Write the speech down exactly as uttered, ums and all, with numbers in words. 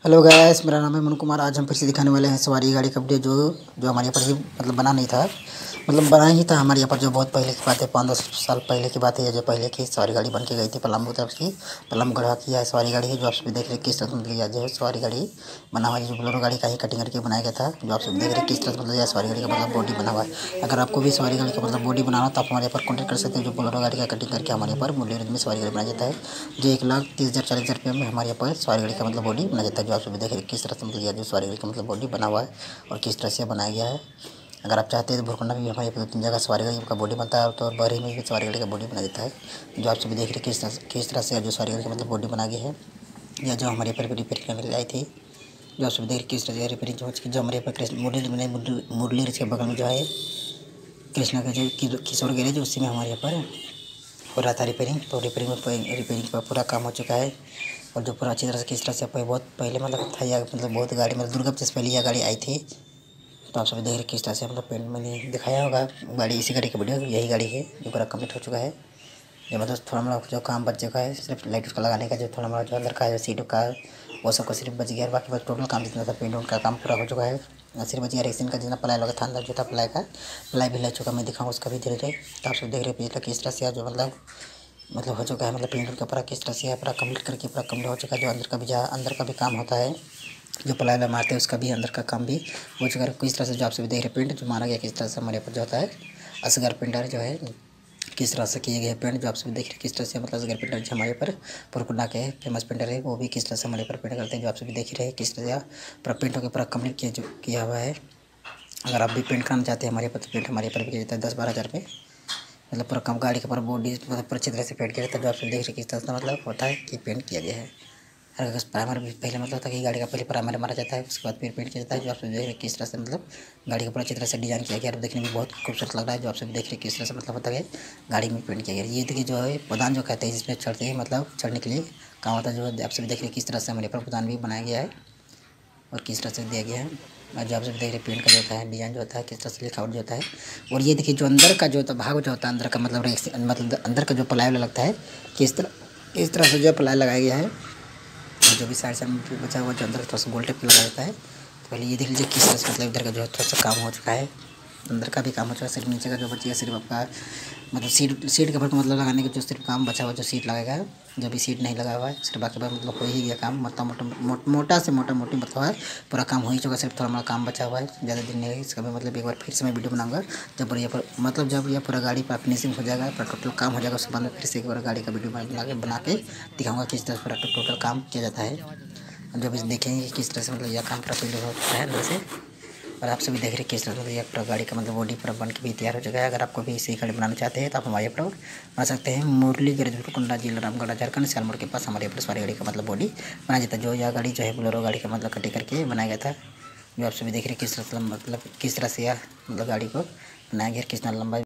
Hello guys, मेरा नाम है मनु कुमार। आज हम फिर से दिखाने वाले हैं सवारी गाड़ी का वीडियो जो जो हमारे यहाँ पर ही मतलब बना नहीं था, मतलब बना ही था हमारे यहाँ पर। जो बहुत पहले की बात है, पाँच दस साल पहले की बात है, जो पहले की सवारी गाड़ी बन के गई थी पलामू तरफ की। पलामू गढ़वा की है सवारी गाड़ी है, जो आप सभी देख रहे हैं किस तरह से मतलब यह जो है सवारी गाड़ी बना हुआ है। जो बोलेरो गाड़ी का ही कटिंग करके बनाया गया था, जो आप सभी देख रहे हैं किस तरह से मतलब यह सवारी गाड़ी का मतलब बॉडी बना हुआ है। अगर आपको भी सवारी गाड़ी का मतलब बॉडी बनाना तो आप हमारे यहाँ पर कॉन्टेक्ट कर सकते हैं। जो बोलेरो गाड़ी का कटिंग करके हमारे यहाँ पर मूल्य रेंज में सवारी गाड़ी बनाया जाता है, जो एक लाख तीस हज़ार चालीस हज़ार रुपये में हमारे यहाँ पर सवारी गाड़ी का मतलब बॉडी बनाया जाता है। जो आप सभी देख रहे हैं किस तरह से मतलब यह जो सवारी गाड़ी का मतलब बॉडी बना हुआ है और किस तरह से बनाया गया है। अगर आप चाहते हैं तो भुरकुंडा में भी हमारे यहाँ पर दो तीन जगह सवारी गाड़ी का बॉडी बनता है, तो बरही में भी सवारी गाड़ी का बॉडी बना देता है। जो आप सभी देख रहे हैं किस तरह किस तरह से जो सवारी गाड़ी का मतलब बॉडी बना गया है, या जो हमारे पर रिपेयर करने के लिए आई थी। जो आप सभी देख रहे किस तरह से रिपेयरिंग जो जो हमारे पर कृष्ण मुरली मुरली के बगल में जो है कृष्णा का जो किशोर गैरेज, उसी में हमारे यहाँ पर हो रहा था रिपेयरिंग। तो रिपेयरिंग में रिपेयरिंग का पूरा काम हो चुका है, और जो पूरा अच्छी तरह से किस तरह से बहुत पहले मतलब था, या मतलब बहुत गाड़ी मतलब दुर्गा पूजा से पहले यह गाड़ी आई थी। तो आप सभी देख रहे किस तरह से मतलब पेंट मैंने दिखाया होगा। गाड़ी इसी गाड़ी का वीडियो, यही गाड़ी है जो पूरा कंप्लीट हो चुका है। जो मतलब थोड़ा मोड़ा जो काम बच चुका है, सिर्फ लाइट उसका लगाने का, जो थोड़ा मोड़ा जो अंदर का है सीटों का, वो सब का सिर्फ बच गया है। बाकी बस टोटल काम जितना था पेंट उनका काम पूरा हो चुका है। सिर्फ बच गया रेक्सिन का जितना प्लाई लगा था अंदर, जो था प्लाई का प्लाई भी लग चुका, मैं दिखाऊँ उसका भी धीरे धीरे। तो आप सब देख रहे पिछला किस तरह से जो मतलब मतलब हो चुका है, मतलब पेंट का पूरा किस तरह से पूरा कंप्लीट करके पूरा कंप्लीट हो चुका है। जो अंदर का भी जहाँ अंदर का भी काम होता है, जो प्लाई मारते हैं उसका भी अंदर का काम भी हो चुका है। किस तरह से जो आप सभी देख रहे पेंट जो मारा गया किस तरह से हमारे ऊपर जो होता है असगर पेंटर जो है किस तरह से किए गए पेंट। जो आप सभी देख रहे हैं किस तरह से मतलब असगर पेंटर जो हमारे पर पुरकुंडा के फेमस पेंटर है, वो भी किस तरह से हमारे पर पेंट करते हैं। जो आप सभी देख रहे हैं किस तरह पूरा पेंट होकर पूरा कंप्लीट किया जो किया हुआ है। अगर आप भी पेंट कराना चाहते हैं हमारे पर, तो पेंट हमारे पर भी किया जाता है दस बारह हज़ार रुपये। मतलब पूरा कम गाड़ी का पूरा बॉडी मतलब पूरा अच्छी तरह से पेंट किया जाता है। जो आप देख रहे किस तरह से मतलब होता है कि पेंट किया गया है। अगर प्राइमर भी पहले मतलब था कि गाड़ी का पहले प्राइमर मारा जाता है, उसके बाद फिर पेंट किया जाता है। जो आप देख रहे किस तरह से मतलब गाड़ी का पूरा अच्छी तरह से डिजाइन किया गया और देखने में बहुत खूबसूरत लग रहा है। जो आप सब देख रहे किस तरह से मतलब होता है गाड़ी में पेंट किया गया। ये देखिए जो है प्रदान जो कहते हैं जिसमें चढ़ते हैं मतलब चढ़ने के लिए काम होता है। जो आप सभी देख रहे किस तरह से हमारे पर प्रदान भी बनाया गया है और किस तरह से दिया गया है। और जो आप सब देख रहे पेंट का जो होता है डिजाइन जो होता है किस तरह से लिखावट जो होता है। और ये देखिए जो अंदर का जो होता है भाग जो होता है अंदर का मतलब मतलब अंदर का जो प्लाई लगता है किस तरह इस तरह से जो प्लाई लगाया गया है। जो भी साइड साइड में बचा हुआ जो अंदर थोड़ा सा गोल टेप लगा देता है। तो पहले ये देख लीजिए किस तरह से मतलब इधर का जो है थोड़ा सा काम हो चुका है, अंदर का भी काम हो चुका है। सिर्फ नीचे का जो बचेगा सिर्फ आपका मतलब सीट सीट कवर को मतलब लगाने का जो सिर्फ काम बचा हुआ जो सीट लगाएगा, जो भी सीट नहीं लगा हुआ है सिर्फ बाकी बार मतलब हो ही गया काम। मोटा मोटा मोटा मोटा से मोटा मोटी मतलब है पूरा काम हो ही चुका, सिर्फ थोड़ा मोटा काम बचा हुआ है, ज़्यादा दिन नहीं है इसका भी। मतलब एक बार फिर से मैं वीडियो बनाऊंगा जब ये पर मतलब जब यह पूरा गाड़ी पर फिनिशिंग हो जाएगा, पूरा टोटल काम हो जाएगा, उसके बाद में फिर से एक बार गाड़ी का वीडियो बना के बना के दिखाऊँगा किस तरह पूरा टोटल काम किया जाता है। जब इस देखेंगे किस तरह से मतलब यह काम पूरा कंप्लीट होता है अंदर से। और आप सभी देख रहे हैं किस तरह से यह पूरा गाड़ी का मतलब बॉडी पूरा बन के भी तैयार हो चुका है। अगर आपको भी इसी गाड़ी बनाना चाहते हैं तो आप हमारे पर बना सकते हैं। मुरली गैरेज कुंडा जिला रामगढ़ झारखंड सियालमोड़ के पास हमारे पर सवारी गाड़ी का मतलब बॉडी बनाया जाता है। जो यह गाड़ी जो है बोलेरो गाड़ी का मतलब कटिंग करके बनाया गया था। जो आप सभी देख रहे हैं किस तरह मतलब किस तरह से यह मतलब गाड़ी को बनाया गया, कितना लंबा